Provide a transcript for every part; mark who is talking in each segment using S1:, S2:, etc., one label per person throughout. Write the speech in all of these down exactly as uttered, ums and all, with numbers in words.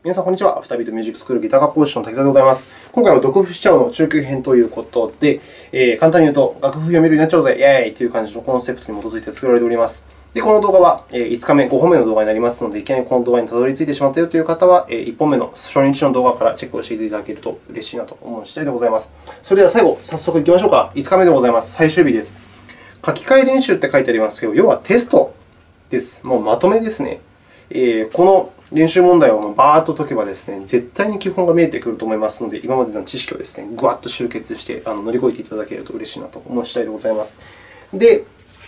S1: 皆さん、こんにちは。アフタービートミュージックスクールギター科講師の滝沢でございます。今回は読譜しちゃうの中級編ということで、えー、簡単に言うと、楽譜読めるようになっちゃおうぜ、イェーイという感じのコンセプトに基づいて作られております。で、この動画は、えー、いつかめ、ごほんめの動画になりますので、いきなりこの動画にたどり着いてしまったよという方は、えー、いっぽんめの初日の動画からチェックをしていただけると嬉しいなと思う次第でございます。それでは最後、早速いきましょうか。いつかめでございます。最終日です。書き換え練習って書いてありますけど、要はテストです。もうまとめですね。えー、この練習問題をバーッと解けばですね、絶対に基本が見えてくると思いますので、今までの知識をですね、ぐわっと集結してあの乗り越えていただけると嬉しいなと思う次第でございます。で、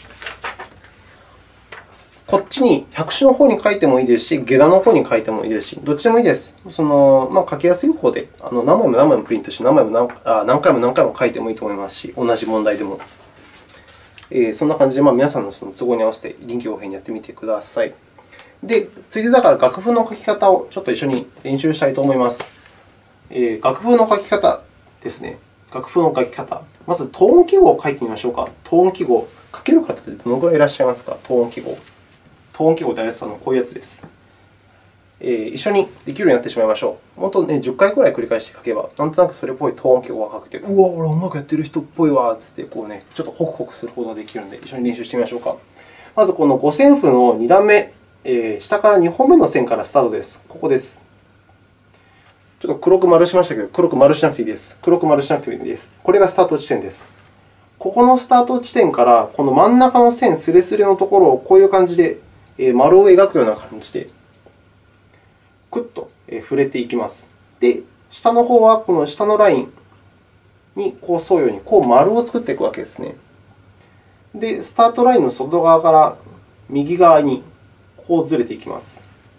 S1: こっちに百首の方に書いてもいいですし、下段の方に書いてもいいですし、どっちでもいいです。そのまあ、書きやすい方であの何枚も何枚もプリントして何枚も何あ何回も何回も書いてもいいと思いますし、同じ問題でも。えー、そんな感じで、まあ、皆さんのその都合に合わせて臨機応変にやってみてください。で、ついでだから楽譜の書き方をちょっと一緒に練習したいと思います。えー、楽譜の書き方ですね。楽譜の書き方。まず、トーン記号を書いてみましょうか。トーン記号。書ける方ってどのくらいいらっしゃいますか？トーン記号。トーン記号ってあれです。こういうやつです。えー、一緒にできるようになってしまいましょう。本当ね、じゅっかいくらい繰り返して書けば、なんとなくそれっぽいトーン記号が書けて、うわ、俺音楽やってる人っぽいわつってこう、ね、ちょっとホクホクすることができるので、一緒に練習してみましょうか。まず、この五線譜のに段目。えー、下からにほんめの線からスタートです。ここです。ちょっと黒く丸しましたけど、黒く丸しなくていいです。黒く丸しなくてもいいです。これがスタート地点です。ここのスタート地点から、この真ん中の線すれすれのところをこういう感じで丸を描くような感じで、くっと触れていきます。で、下の方はこの下のラインにこう沿うようにこう丸を作っていくわけですね。で、スタートラインの外側から右側にこうずれていきます。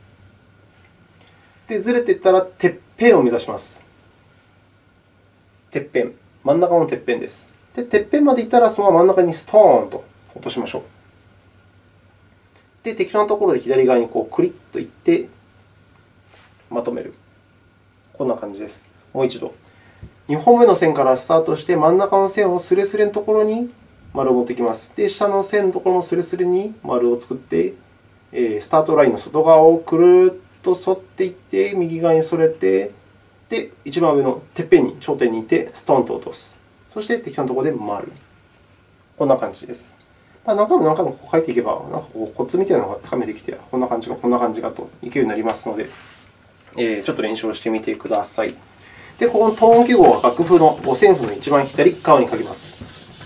S1: で、ずれていったら、てっぺんを目指します。てっぺん。真ん中のてっぺんです。で、てっぺんまで行ったら、そのまま真ん中にストーンと落としましょう。で、適当なところで左側にこうクリッといって、まとめる。こんな感じです。もう一度。にほんめの線からスタートして、真ん中の線をすれすれのところに丸を持ってきます。で、下の線のところのすれすれに丸を作って、スタートラインの外側をくるっと沿っていって、右側にそれて、で、一番上のてっぺんに、頂点にいて、ストンと落とす。そして適当なところで丸。こんな感じです。何回も何回もこう書いていけば、なんかこうコツみたいなのがつかめてきて、こんな感じが、こんな感じがといけるようになりますので、えー、ちょっと練習をしてみてください。で、ここのトーン記号は楽譜の五線譜の一番左側に書きます。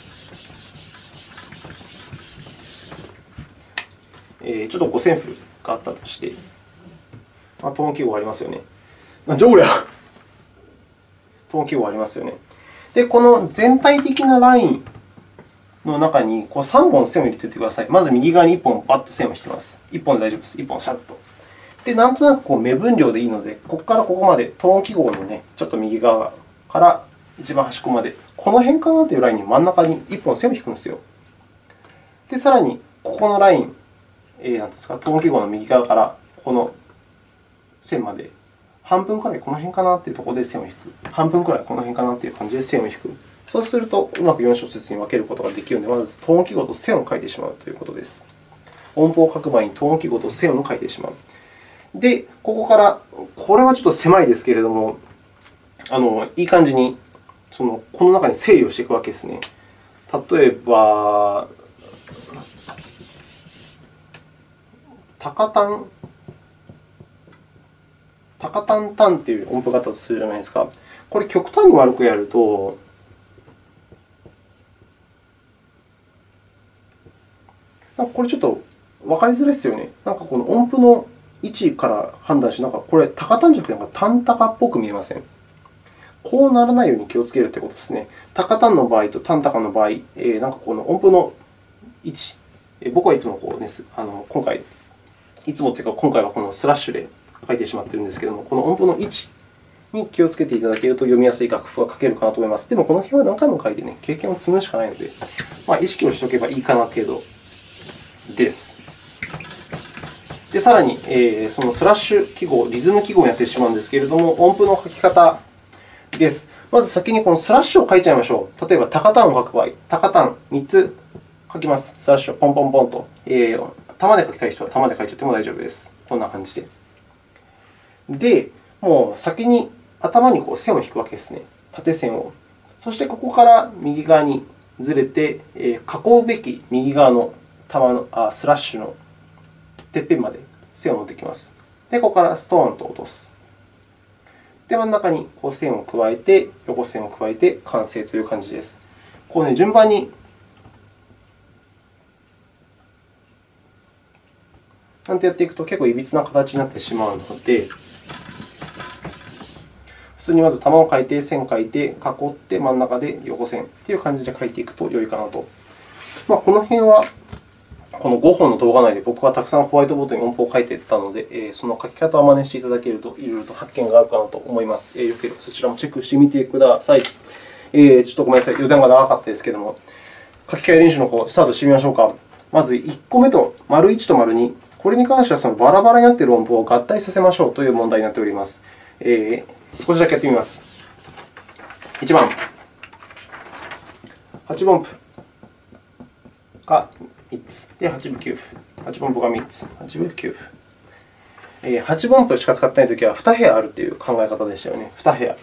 S1: えー、ちょっと五線譜があったとして、まあ、トーン記号がありますよね。なんじゃこりゃ。トーン記号がありますよね。で、この全体的なラインの中にこうさんぼん線を入れていってください。まず右側にいっぽんバッと線を引きます。いっぽんで大丈夫です。いっぽんシャッと。で、なんとなくこう目分量でいいので、ここからここまでトーン記号の、ね、ちょっと右側から一番端っこまで、この辺かなというラインに真ん中にいっぽん線を引くんですよ。で、さらにここのライン、えー、なんですか、トーン記号の右側からこの線まで、半分くらいこの辺かなというところで線を引く。半分くらいこの辺かなという感じで線を引く。そうすると、うまくよん小節に分けることができるので、まずトーン記号と線を書いてしまうということです。音符を書く前にトーン記号と線を書いてしまう。で、ここから、これはちょっと狭いですけれども、あのいい感じにそのこの中に整理をしていくわけですね。例えば、タカタン、タカタンタンという音符があったとするじゃないですか。これ、極端に悪くやると、なんかこれちょっと分かりづらいですよね。なんかこの音符の位置から判断して、なんかこれ、タカタンじゃなくて、タンタカっぽく見えません？こうならないように気をつけるということですね。タカタンの場合とタンタカの場合、えー、なんかこの音符の位置、えー、僕はいつもこう、ね、あの今回、いつもというか、今回はこのスラッシュで書いてしまっているんですけれども、この音符の位置に気をつけていただけると読みやすい楽譜が書けるかなと思います。でも、この辺は何回も書いて、ね、経験を積むしかないので、まあ、意識をしておけばいいかな程度です。で、さらに、えー、そのスラッシュ記号、リズム記号をやってしまうんですけれども、音符の書き方です。まず先にこのスラッシュを書いちゃいましょう。例えば、タカタンを書く場合、タカタンみっつ書きます。スラッシュをポンポンポンと。えー、玉で書きたい人は玉で書いちゃっても大丈夫です。こんな感じで。で、 もう先に頭にこう線を引くわけですね。縦線を。そしてここから右側にずれて、えー、囲うべき右側の玉のあスラッシュのてっぺんまで線を持ってきます。で、ここからストーンと落とす。で、真ん中にこう線を加えて、横線を加えて完成という感じです。こうね、順番になんてやっていくと結構いびつな形になってしまうので、普通にまず玉を描いて、線を描いて、囲って真ん中で横線という感じで描いていくと良いかなと。まあ、この辺はこのごほんの動画内で僕はたくさんホワイトボードに音符を書いていったので、えー、その書き方を真似していただけると、いろいろと発見があるかなと思います。えー、よければそちらもチェックしてみてください。えー、ちょっとごめんなさい、余談が長かったですけれども、書き換え練習の方、スタートしてみましょうか。まずいっこめと、丸いちと丸に、これに関してはそのバラバラになっている音符を合体させましょうという問題になっております。えー、少しだけやってみます。いちばん、はちぶん音符がみっつ、ではちぶきゅうふ、はちぶん音符がみっつ、はちぶきゅうふ。えー、はちぶん音符しか使っていないときはに部屋あるという考え方でしたよね。に部屋。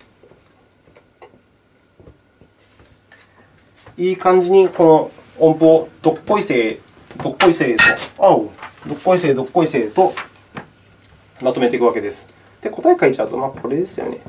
S1: いい感じにこの音符をどっこいせい、どっこいせいと、あう、どっこいせい、どっこいせいとまとめていくわけです。で、答え書いちゃうと、まあ、これですよね。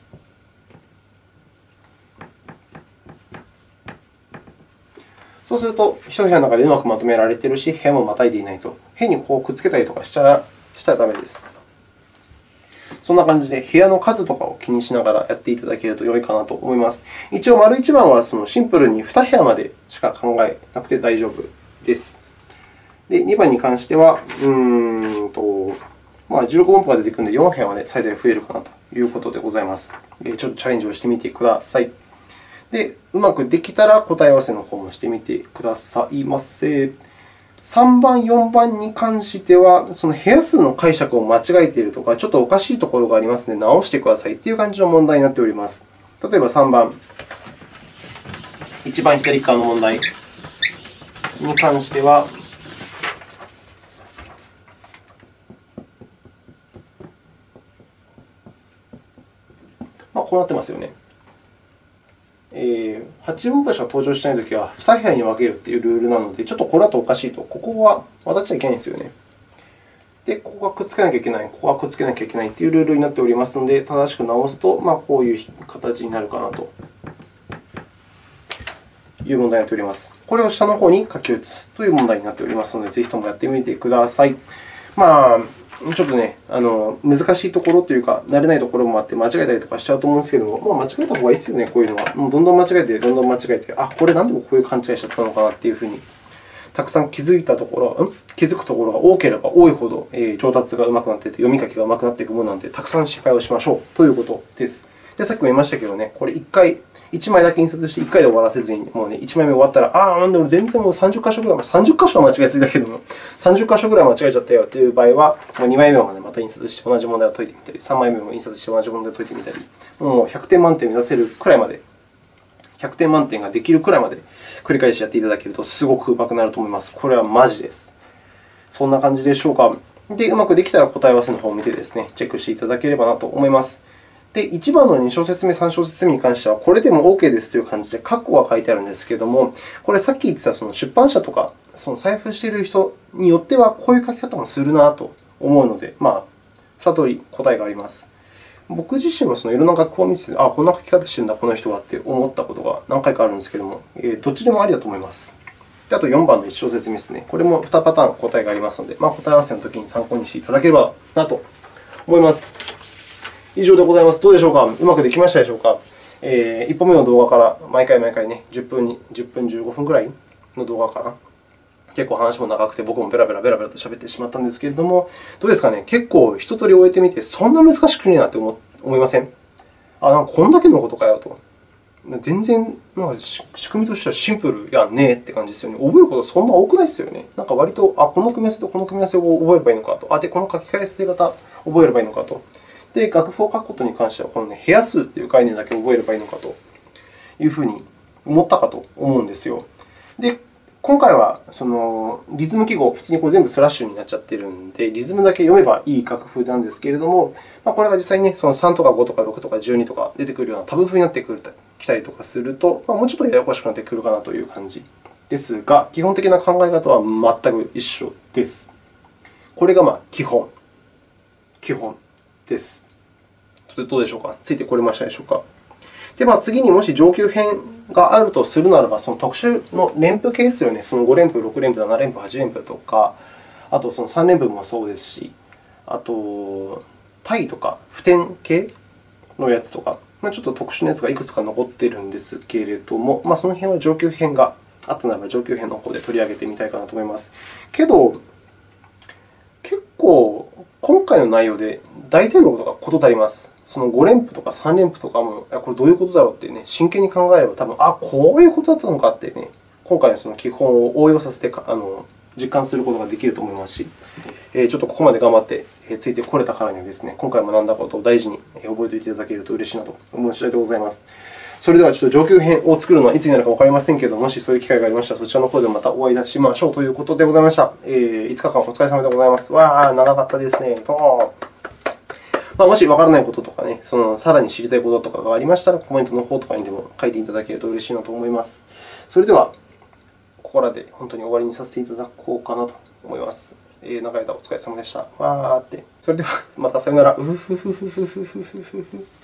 S1: そうすると、一部屋の中でうまくまとめられているし、部屋もまたいでいないと。変にこうくっつけたりとかしたらしたらダメです。そんな感じで、部屋の数とかを気にしながらやっていただけると良いかなと思います。一応、丸いちばんはそのシンプルにに部屋までしか考えなくて大丈夫です。で、にばんに関しては、うーんとまあ、じゅうろく音符が出てくるので、よん部屋まで最大増えるかなということでございます。ちょっとチャレンジをしてみてください。で、うまくできたら答え合わせの方もしてみてくださいませ。さんばん、よんばんに関しては、その部屋数の解釈を間違えているとか、ちょっとおかしいところがありますので、直してくださいという感じの問題になっております。例えばさんばん、一番左側の問題に関しては、まあ、こうなってますよね。えー、はちぶん音符しか登場しないときはに部屋に分けるというルールなので、ちょっとこれだとおかしいと。ここは渡っちゃいけないんですよね。で、ここがくっつけなきゃいけない、ここはくっつけなきゃいけないというルールになっておりますので、正しく直すと、まあ、こういう形になるかなという問題になっております。これを下の方に書き写すという問題になっておりますので、ぜひともやってみてください。まあちょっとね、あの難しいところというか、慣れないところもあって、間違えたりとかしちゃうと思うんですけれども、まあ、間違えた方がいいですよね、こういうのは。もうどんどん間違えて、どんどん間違えて、あ、これなんでこういう勘違いしちゃったのかなというふうに、たくさん気づいたところ、ん気づくところが多ければ多いほど、えー、上達がうまくなっていって、読み書きがうまくなっていくものなので、たくさん失敗をしましょうということです。で、さっきも言いましたけどね、これいっかい、いちまいだけ印刷していっかいで終わらせずに、もうね、いちまいめ終わったら、ああ、なんでも全然もうさんじゅっかしょぐらい、さんじゅっかしょは間違えすぎだけども、さんじゅっかしょぐらい間違えちゃったよという場合は、もうにまいめも、ね、また印刷して同じ問題を解いてみたり、さんまいめも印刷して同じ問題を解いてみたり、もうひゃくてん満点を目指せるくらいまで、ひゃくてん満点ができるくらいまで繰り返しやっていただけると、すごくうまくなると思います。これはマジです。そんな感じでしょうか。で、うまくできたら答え合わせの方を見てですね、チェックしていただければなと思います。で、いちばんのに小節目、さん小節目に関しては、これでも OK ですという感じで、括弧が書いてあるんですけれども、これさっき言ってたその出版社とか、その財布している人によっては、こういう書き方もするなと思うので、まあ、に通り答えがあります。僕自身もそのいろんな学校を見てて、あ、こんな書き方してるんだ、この人はって思ったことが何回かあるんですけれども、どっちでもありだと思います。で、あとよんばんのいち小節目ですね。これもにパターン答えがありますので、まあ、答え合わせのときに参考にしていただければなと思います。以上でございます。どうでしょうか。うまくできましたでしょうか。えー、いっぽんめの動画から毎回毎回ね、じゅっぷんに、じゅっぷん、じゅうごふんぐらいの動画かな。結構話も長くて、僕もベラベラベラベラと喋ってしまったんですけれども、どうですかね。結構一通り終えてみて、そんな難しくねえなと思いません？あ、なんかこんだけのことかよと。全然なんか仕組みとしてはシンプルやんねえって感じですよね。覚えることそんな多くないですよね。なんか割と、あ、この組み合わせとこの組み合わせを覚えればいいのかと。あ、で、この書き換え方を覚えればいいのかと。で、楽譜を書くことに関しては、この、ね、部屋数という概念だけ覚えればいいのかというふうに思ったかと思うんですよ。で、 今回はそのリズム記号、普通にこれ全部スラッシュになっちゃっているので、リズムだけ読めばいい楽譜なんですけれども、まあ、これが実際に、ね、そのさんとかごとかろくとかじゅうにとか出てくるようなタブ譜になってきたりとかすると、まあ、もうちょっとややこしくなってくるかなという感じですが、基本的な考え方は全く一緒です。これがまあ基本、基本です。どうでしょうか？ついてこれましたでしょうか？で、まあ、次にもし上級編があるとするならば、その特殊の連符系ですよね。そのご連符、ろく連符、なな連符、はち連符とか、あとそのさん連符もそうですし、あと、対とか付点系のやつとか、まあ、ちょっと特殊なやつがいくつか残っているんですけれども、まあ、その辺は上級編があったならば、上級編の方で取り上げてみたいかなと思います。けど、結構、今回の内容で大体のことが事足ります。そのご連符とかさん連符とかも、これどういうことだろうって、ね、真剣に考えれば、多分あ、こういうことだったのかって、ね、今回のその基本を応用させてあの実感することができると思いますし、えー、ちょっとここまで頑張ってついてこれたからにはですね、今回学んだことを大事に覚えておいていただけると嬉しいなと思う次第でございます。それでは、ちょっと上級編を作るのはいつになるかわかりませんけれども、もしそういう機会がありましたら、そちらの方でまたお会いいたしましょうということでございました。えー、いつかかんお疲れ様でございます。わー、長かったですね。とまあ、もしわからないこととかね、そのさらに知りたいこととかがありましたら、コメントの方とかにでも書いていただけると嬉しいなと思います。それでは、ここらで本当に終わりにさせていただこうかなと思います。えー、長い間お疲れ様でした。わーって。それでは、またさよなら。うふふふふふふふふ。